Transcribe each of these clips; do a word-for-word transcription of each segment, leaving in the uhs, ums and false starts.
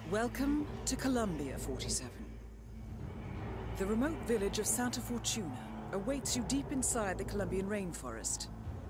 Welcome to Columbia, forty-seven. The remote village of Santa Fortuna awaits you deep inside the Colombian rainforest.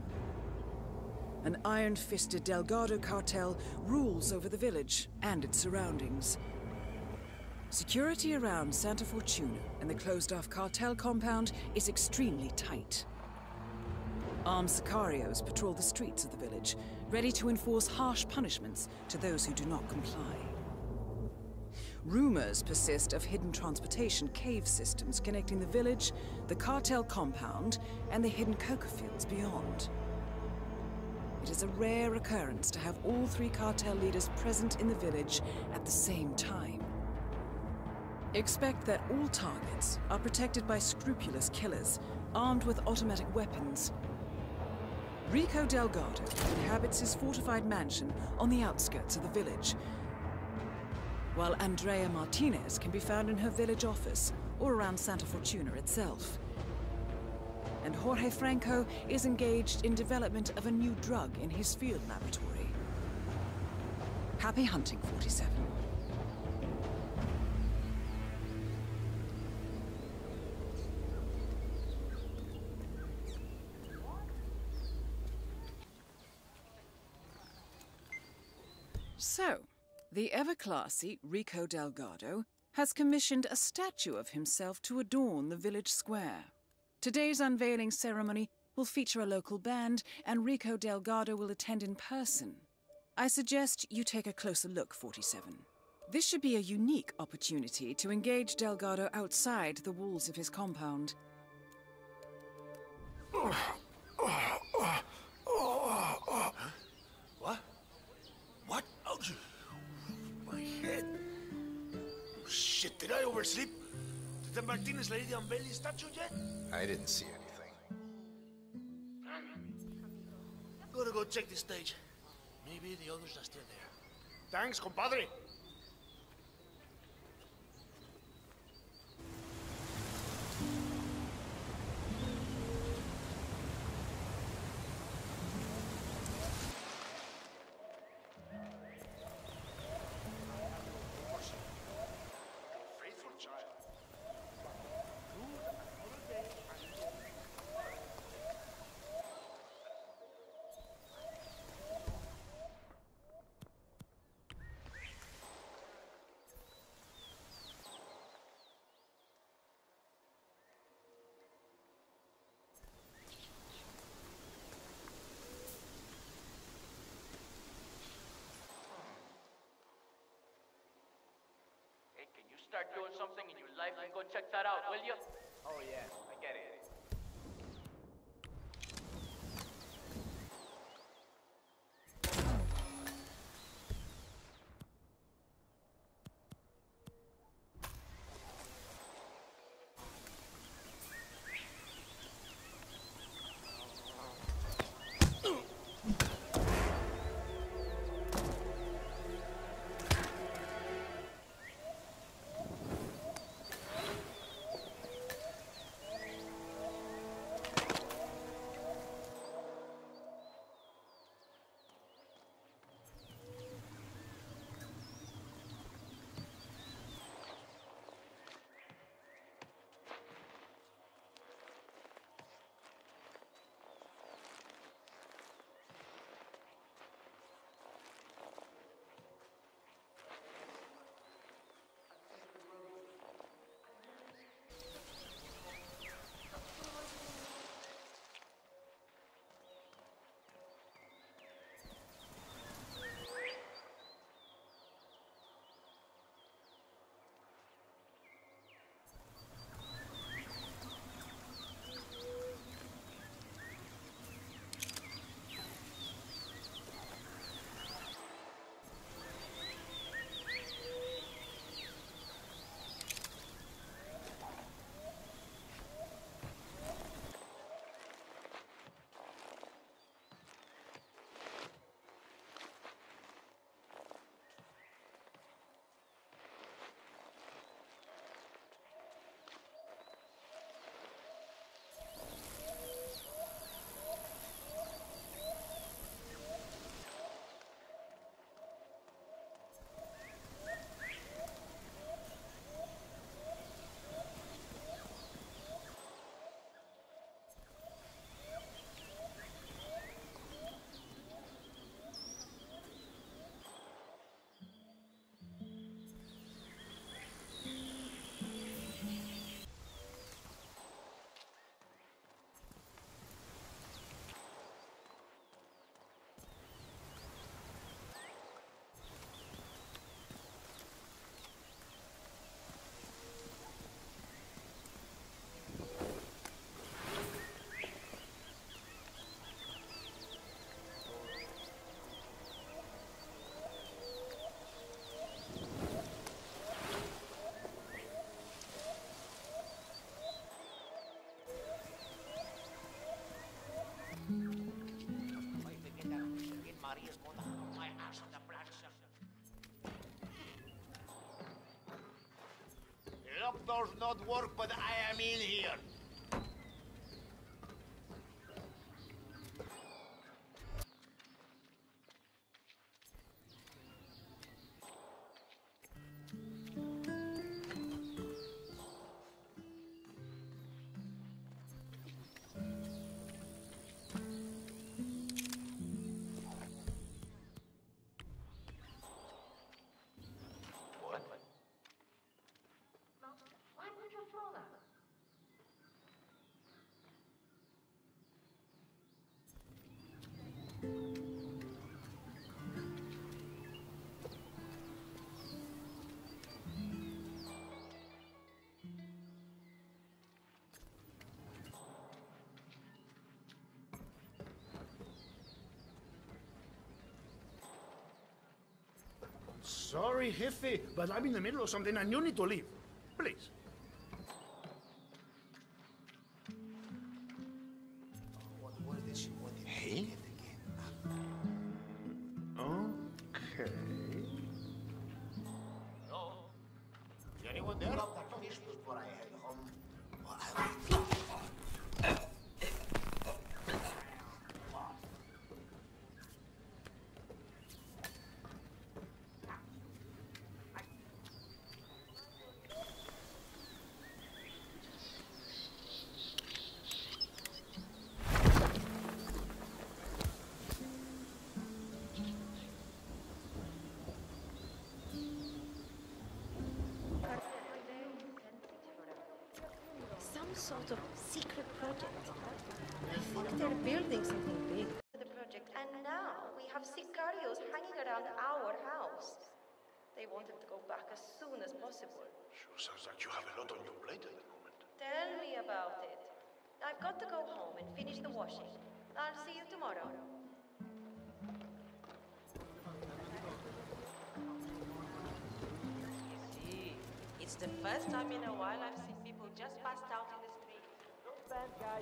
An iron-fisted Delgado cartel rules over the village and its surroundings. Security around Santa Fortuna and the closed-off cartel compound is extremely tight. Armed sicarios patrol the streets of the village, ready to enforce harsh punishments to those who do not comply. Rumors persist of hidden transportation cave systems connecting the village, the cartel compound, and the hidden coca fields beyond. It is a rare occurrence to have all three cartel leaders present in the village at the same time. Expect that all targets are protected by scrupulous killers, armed with automatic weapons. Rico Delgado inhabits his fortified mansion on the outskirts of the village, while Andrea Martinez can be found in her village office or around Santa Fortuna itself. And Jorge Franco is engaged in development of a new drug in his field laboratory. Happy hunting, forty-seven. So, the ever-classy Rico Delgado has commissioned a statue of himself to adorn the village square. Today's unveiling ceremony will feature a local band, and Rico Delgado will attend in person. I suggest you take a closer look, forty-seven. This should be a unique opportunity to engage Delgado outside the walls of his compound. What? What? Ouch! My head. Oh, shit, did I oversleep? Did the Martinez lady unveil his statue yet? I didn't see anything. Gotta go check the stage. Maybe the others are still there. Thanks, compadre. Start doing something in your life and go check that out, will you? Oh yeah, I get it. My ass on the production. Lock doors not work, but I am in here. Why would you throw that? Sorry, Jefe, but I'm in the middle of something and you need to leave. Please. Hey? Okay. No. Is anyone there? That fish before I head home. Some sort of secret project. I think they're building something big for the project, and now we have sicarios hanging around our house. They wanted to go back as soon as possible. Sure sounds like you have a lot on your plate at the moment. Tell me about it. I've got to go home and finish the washing. I'll see you tomorrow. See, it's the first time in a while I've seen people just passed out in the street. Not bad, guys.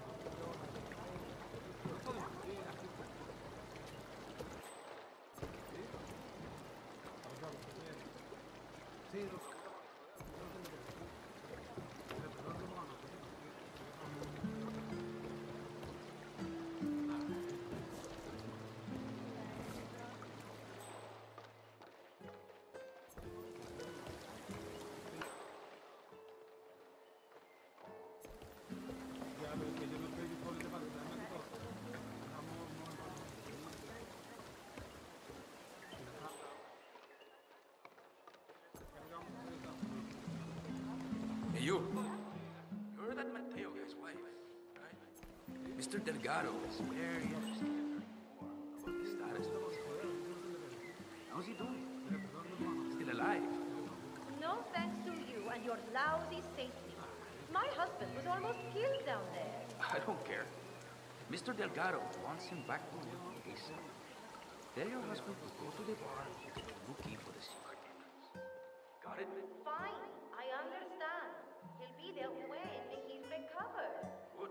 Hey, you. You're that Mateo guy's wife, right? Mister Delgado is very interested about his status. How's he doing? Still alive? No thanks to you and your lousy safety. My husband was almost killed down there. I don't care. Mister Delgado wants him back to work ASAP. Tell your husband to go to the bar and get a rookie for the secret entrance. Got it? Fine, I understand. He'll be there when he's recovered. Good.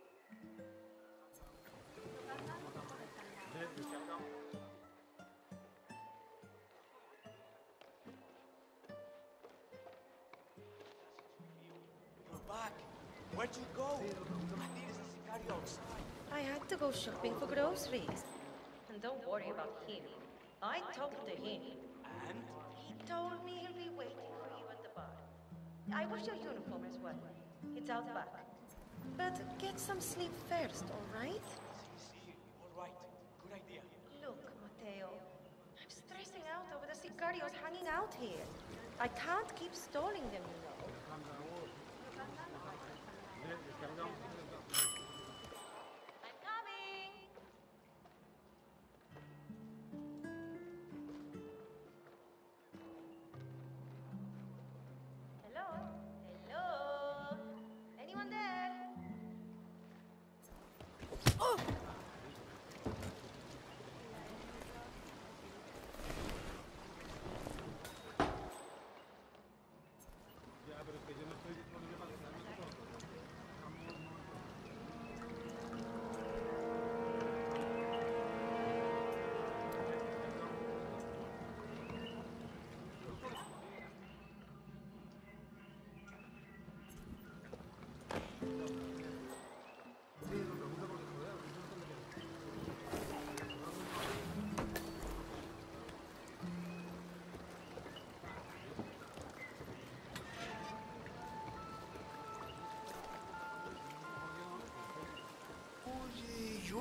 You're back. Where'd you go? I needed a sicario outside. I had to go shopping for groceries. And don't worry about him. I talked to him. And? He told me he'll be waiting for you at the bar. I wash your uniform as well. It's out back. But get some sleep first, all right? See, see. All right. Good idea. Look, Mateo, I'm stressing out over the sicarios hanging out here. I can't keep stalling them, you know. I'm coming! Hello? Hello? Anyone there? Oh!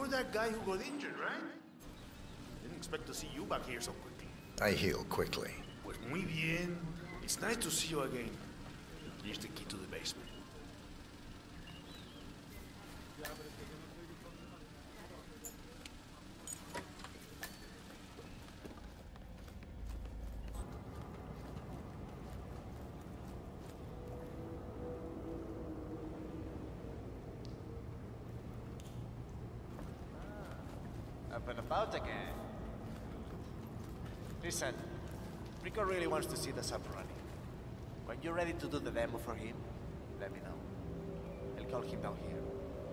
that guy who got injured, right? Didn't expect to see you back here so quickly. I heal quickly. Pues muy bien. It's nice to see you again. Here's the key to the basement. Up and about again. Listen, Rico really wants to see the sub running. When you're ready to do the demo for him, let me know. I'll call him down here.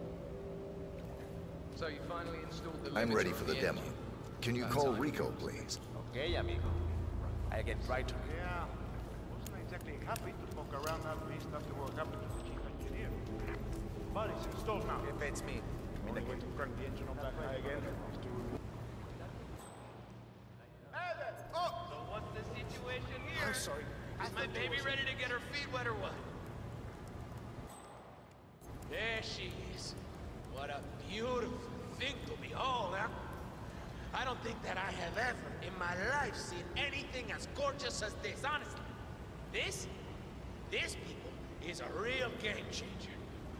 So you finally installed the I'm limiter ready on for the the demo. engine. Can you That's call on. Rico, please? Okay, amigo. I'll get right to it. Yeah, wasn't exactly happy to poke around that beast after what happened to the chief engineer. But it's installed now. If it's me, I mean, Only way to crank the engine on that guy again is to remove... So what's the situation here? I'm sorry. Is my baby ready to get her feet wet or what? There she is. What a beautiful thing to behold, huh? I don't think that I have ever in my life seen anything as gorgeous as this, honestly. This, this, people, is a real game changer.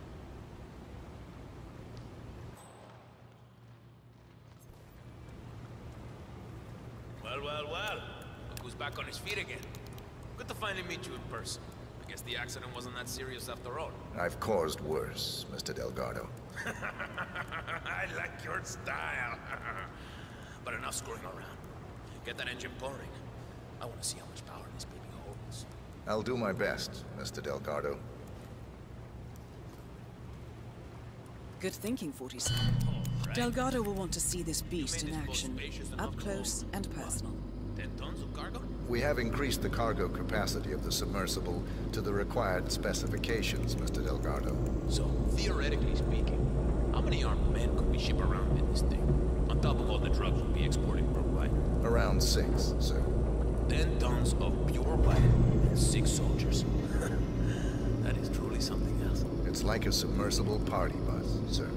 Well, well, well. Look who's back on his feet again. Good to finally meet you in person. I guess the accident wasn't that serious after all. I've caused worse, Mister Delgado. I like your style. But enough screwing around. Get that engine pouring. I want to see how much power this baby holds. I'll do my best, Mister Delgado. Good thinking, forty-seven. Right. Delgado will want to see this beast made in this boat action, spacious enough up to close hold, and what, personal. Ten tons of cargo? We have increased the cargo capacity of the submersible to the required specifications, Mister Delgado. So, theoretically speaking, how many armed men could we ship around in this thing? On top of all the drugs we'll be exporting worldwide. Around six, sir. Ten tons of pure white and six soldiers. That is truly something else. It's like a submersible party bus, sir.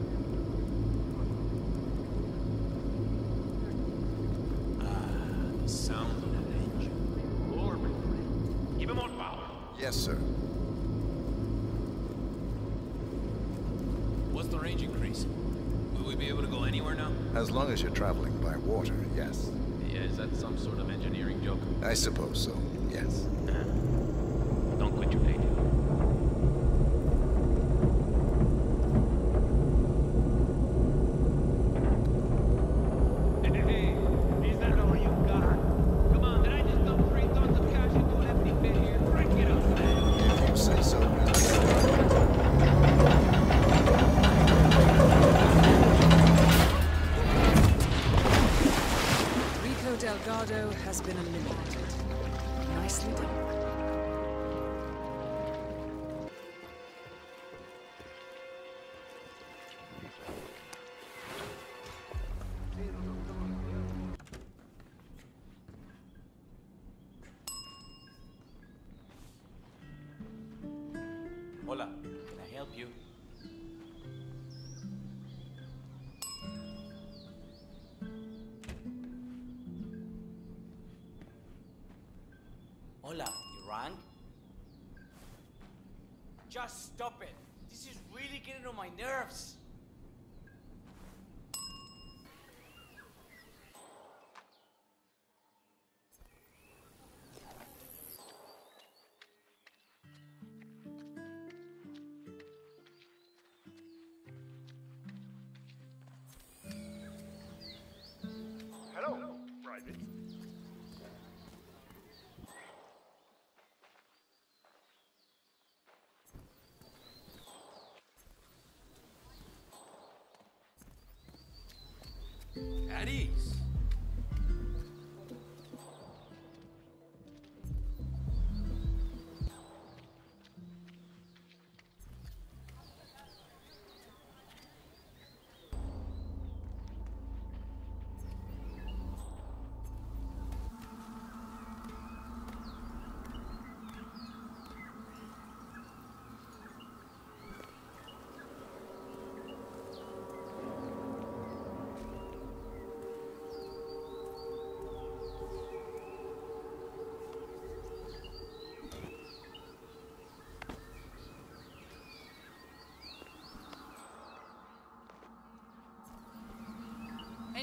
The sound of that engine. Orbit. Give him more power. Yes, sir. What's the range increase? Will we be able to go anywhere now? As long as you're traveling by water, yes. Yeah, is that some sort of engineering joke? I suppose so, yes. Don't quit your day job. Hey, is that all you got? Come on, did I just dump three tons of cash into an empty bin here? Crank it up, man. If you say so, Mister Rico Delgado has been eliminated. Nicely done. Hola, can I help you? Hola, you rang? Just stop it. This is really getting on my nerves. Hello, Private.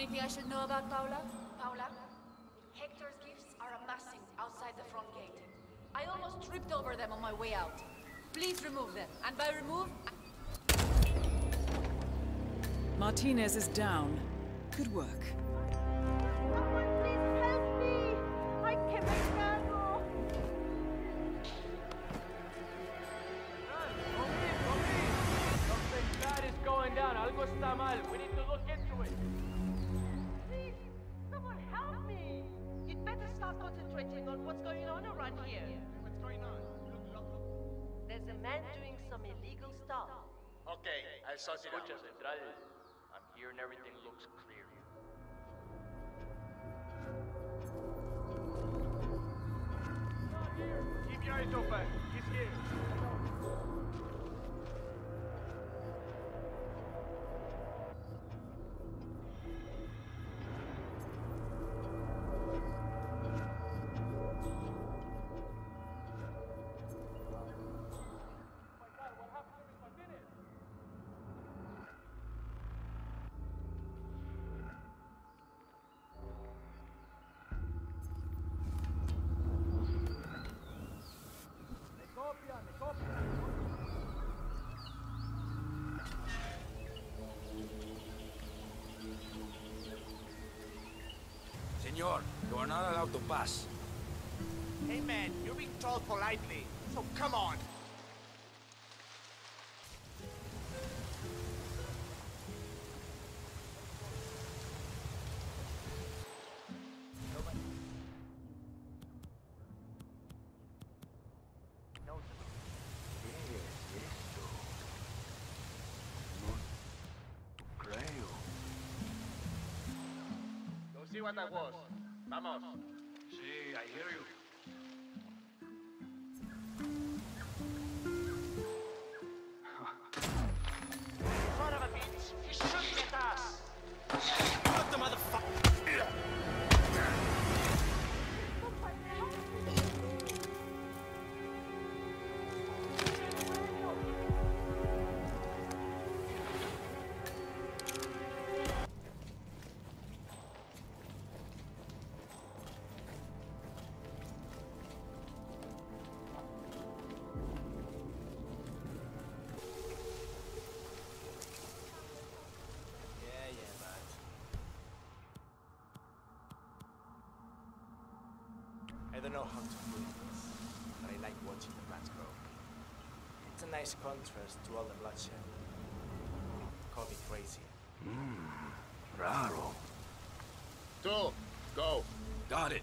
Anything I should know about Paula? Paula? Hector's gifts are amassing outside the front gate. I almost tripped over them on my way out. Please remove them. And by remove... Martinez is down. Good work. Someone please help me! I can't make cargo! Something bad is going down. Algo está mal. We need to look into it. Please, someone help me! You'd better start concentrating on what's going on around here. What's going on? Look, look, look. There's a man doing some illegal stuff. Okay, I'll sort it out. Escucha, Central. I'm here and everything looks clear. Not here. Keep your eyes open. He's here. Senor, you are not allowed to pass. Hey man, you're being told politely, so come on. See what that was. Vamos. Sí, I hear you. Son of a bitch! He's shooting at us! What the motherfucker? I don't know how to do this, but I like watching the plants grow. It's a nice contrast to all the bloodshed. Call me crazy. Mmm, raro. Two, go. Got it.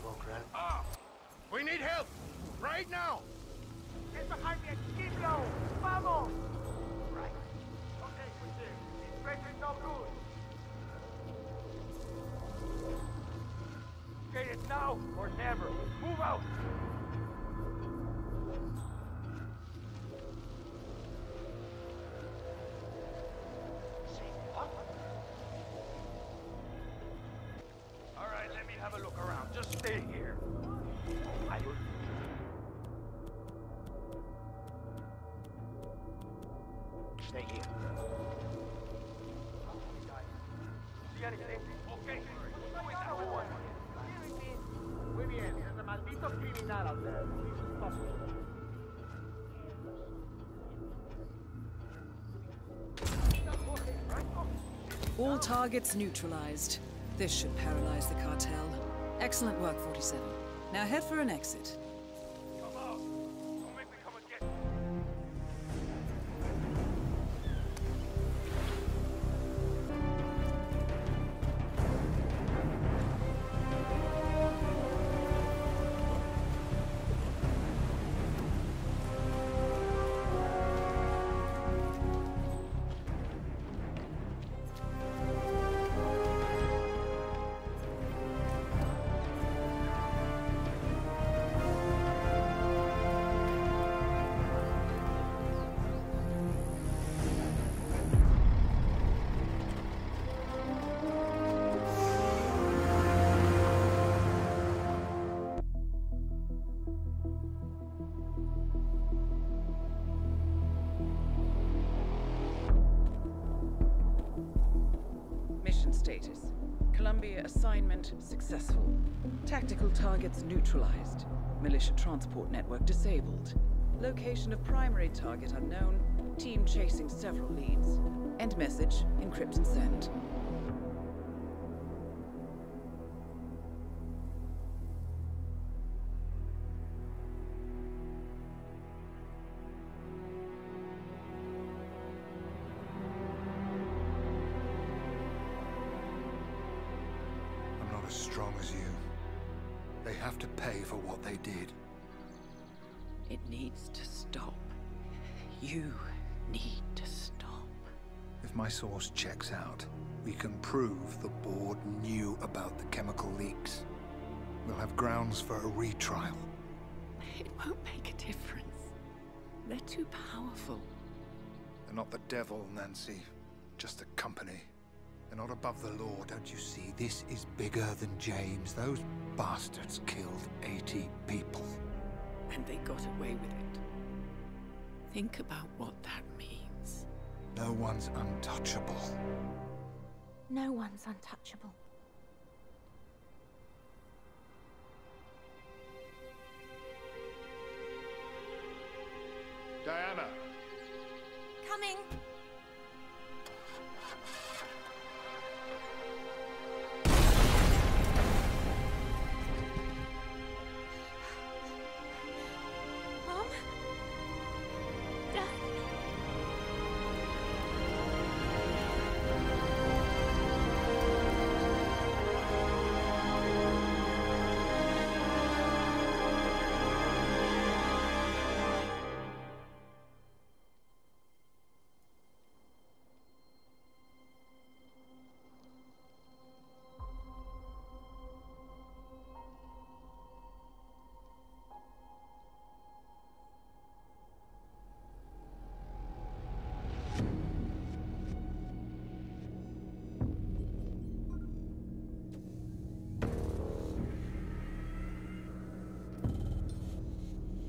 Walker. Ah! We need help! Right now! Get behind me and keep low! Vamos! Right. Okay, we're here. This pressure's no good. Okay, it's now or never. Move out! All right, let me have a look around. Just stay here. I will... Stay here. See anything? Okay. Who is number one? Muy bien. There's a maldito criminal out there. We should stop him. All targets neutralized. This should paralyze the cartel. Excellent work, forty-seven. Now head for an exit. Come out. Don't make me come again. Mission status. Columbia assignment successful. Tactical targets neutralized. Militia transport network disabled. Location of primary target unknown. Team chasing several leads. End message. Encrypt and send. As strong as you. They have to pay for what they did. It needs to stop. You need to stop. If my source checks out, we can prove the board knew about the chemical leaks. We'll have grounds for a retrial. It won't make a difference. They're too powerful. They're not the devil, Nancy. Just a company. They're not above the law, don't you see? This is bigger than James. Those bastards killed eighty people. And they got away with it. Think about what that means. No one's untouchable. No one's untouchable. Diana! Coming! Mom? Dad?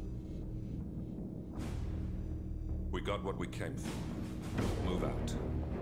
We got what we came for. Move out.